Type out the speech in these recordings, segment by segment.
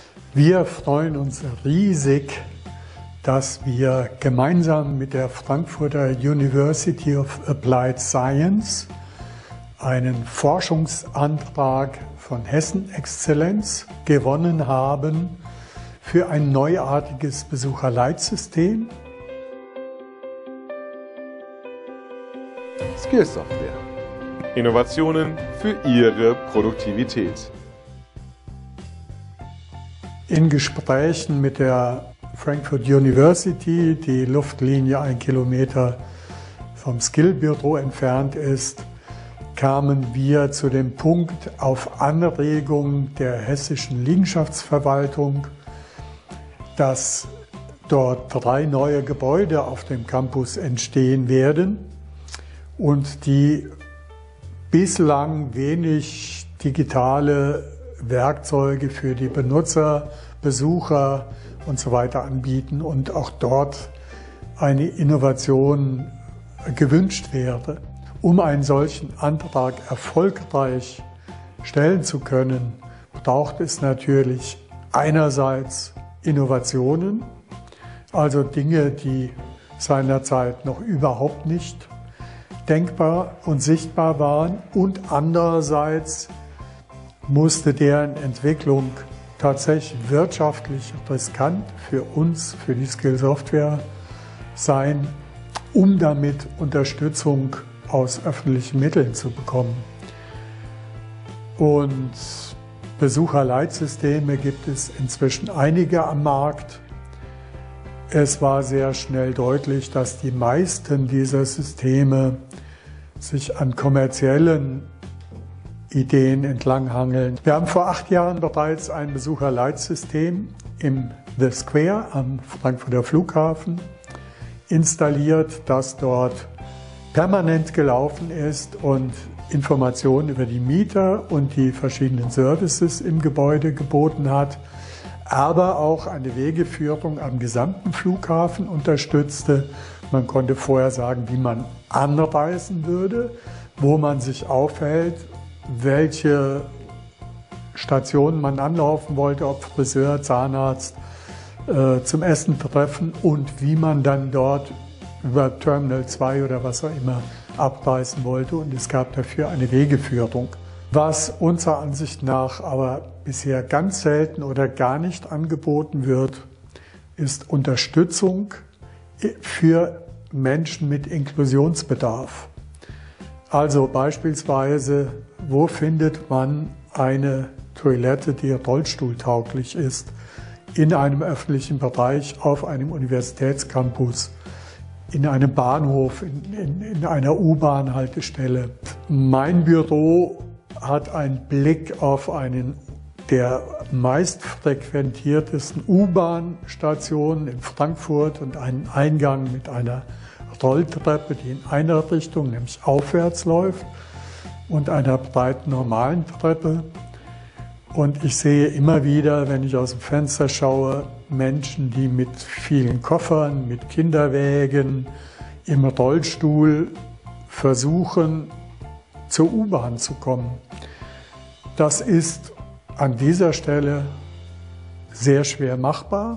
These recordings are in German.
Wir freuen uns riesig, dass wir gemeinsam mit der Frankfurter University of Applied Science einen Forschungsantrag von Hessen Exzellenz gewonnen haben für ein neuartiges Besucherleitsystem. Skillsoftware. Innovationen für Ihre Produktivität. In Gesprächen mit der Frankfurt University, die Luftlinie 1 Kilometer vom Skillbüro entfernt ist, kamen wir zu dem Punkt auf Anregung der hessischen Liegenschaftsverwaltung, dass dort 3 neue Gebäude auf dem Campus entstehen werden und die bislang wenig digitale Werkzeuge für die Benutzer, Besucher und so weiter anbieten und auch dort eine Innovation gewünscht wäre. Um einen solchen Antrag erfolgreich stellen zu können, braucht es natürlich einerseits Innovationen, also Dinge, die seinerzeit noch überhaupt nicht denkbar und sichtbar waren, und andererseits musste deren Entwicklung tatsächlich wirtschaftlich riskant für uns, für die Skillsoftware sein, um damit Unterstützung aus öffentlichen Mitteln zu bekommen. Und Besucherleitsysteme gibt es inzwischen einige am Markt. Es war sehr schnell deutlich, dass die meisten dieser Systeme sich an kommerziellen Ideen entlanghangeln. Wir haben vor 8 Jahren bereits ein Besucherleitsystem im The Square am Frankfurter Flughafen installiert, das dort permanent gelaufen ist und Informationen über die Mieter und die verschiedenen Services im Gebäude geboten hat, aber auch eine Wegeführung am gesamten Flughafen unterstützte. Man konnte vorher sagen, wie man anreisen würde, wo man sich aufhält, welche Stationen man anlaufen wollte, ob Friseur, Zahnarzt, zum Essen treffen und wie man dann dort über Terminal 2 oder was auch immer abreisen wollte, und es gab dafür eine Wegeführung. Was unserer Ansicht nach aber bisher ganz selten oder gar nicht angeboten wird, ist Unterstützung für Menschen mit Inklusionsbedarf. Also beispielsweise, wo findet man eine Toilette, die rollstuhltauglich ist, in einem öffentlichen Bereich, auf einem Universitätscampus, in einem Bahnhof, in einer U-Bahn-Haltestelle. Mein Büro hat einen Blick auf einen der meistfrequentiertesten U-Bahn-Stationen in Frankfurt und einen Eingang mit einer Rolltreppe, die in einer Richtung, nämlich aufwärts läuft, und einer breiten normalen Treppe. Und ich sehe immer wieder, wenn ich aus dem Fenster schaue, Menschen, die mit vielen Koffern, mit Kinderwägen, im Rollstuhl versuchen, zur U-Bahn zu kommen. Das ist an dieser Stelle sehr schwer machbar.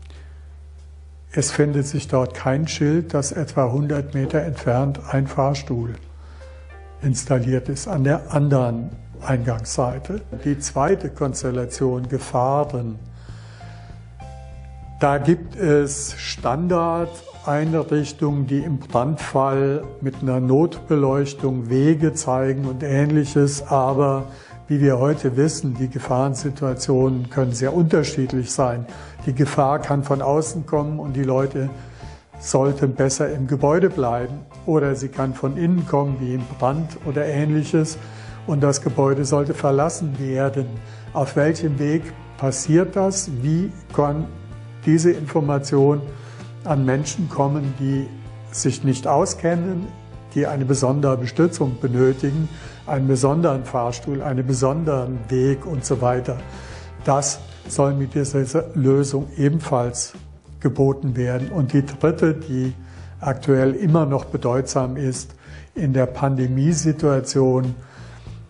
Es findet sich dort kein Schild, dass etwa 100 Meter entfernt ein Fahrstuhl installiert ist an der anderen Eingangsseite. Die zweite Konstellation, Gefahren. Da gibt es Standardeinrichtungen, die im Brandfall mit einer Notbeleuchtung Wege zeigen und Ähnliches, aber wie wir heute wissen, die Gefahrensituationen können sehr unterschiedlich sein. Die Gefahr kann von außen kommen und die Leute sollten besser im Gebäude bleiben, oder sie kann von innen kommen, wie im Brand oder Ähnliches, und das Gebäude sollte verlassen werden. Auf welchem Weg passiert das? Wie kann diese Information an Menschen kommen, die sich nicht auskennen, die eine besondere Bestützung benötigen, einen besonderen Fahrstuhl, einen besonderen Weg und so weiter? Das soll mit dieser Lösung ebenfalls geboten werden. Und die dritte, die aktuell immer noch bedeutsam ist, in der Pandemiesituation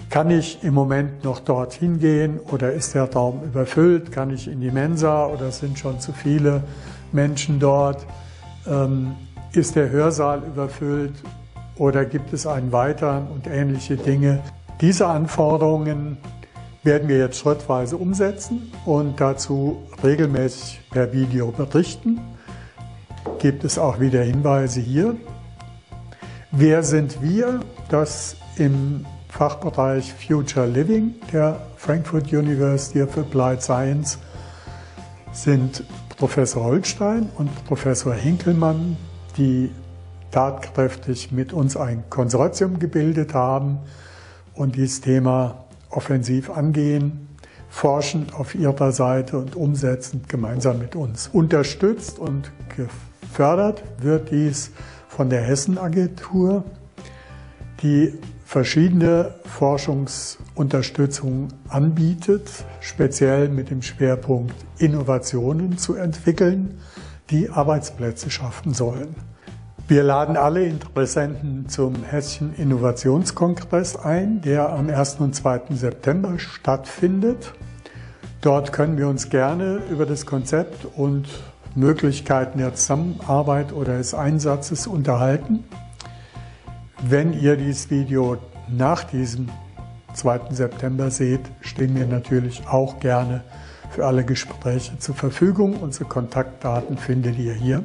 Kann ich im Moment noch dorthin gehen oder ist der Raum überfüllt? Kann ich in die Mensa oder sind schon zu viele Menschen dort? Ist der Hörsaal überfüllt oder gibt es einen weiteren und ähnliche Dinge? Diese Anforderungen werden wir jetzt schrittweise umsetzen und dazu regelmäßig per Video berichten. Gibt es auch wieder Hinweise hier. Wer sind wir? Das im Fachbereich Future Living der Frankfurt University of Applied Science sind Professor Holstein und Professor Hinkelmann, die tatkräftig mit uns ein Konsortium gebildet haben und dieses Thema offensiv angehen, forschend auf ihrer Seite und umsetzend gemeinsam mit uns. Unterstützt und gefördert wird dies von der Hessen-Agentur, die verschiedene Forschungsunterstützung anbietet, speziell mit dem Schwerpunkt Innovationen zu entwickeln, die Arbeitsplätze schaffen sollen. Wir laden alle Interessenten zum Hessischen Innovationskongress ein, der am 1. und 2. September stattfindet. Dort können wir uns gerne über das Konzept und Möglichkeiten der Zusammenarbeit oder des Einsatzes unterhalten. Wenn ihr dieses Video nach diesem 2. September seht, stehen wir natürlich auch gerne für alle Gespräche zur Verfügung. Unsere Kontaktdaten findet ihr hier.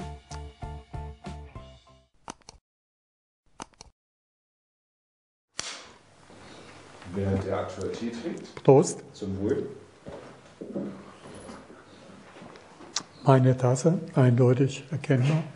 Während er aktuell Tee trinkt. Prost. Zum Wohl. Meine Tasse, eindeutig erkennbar.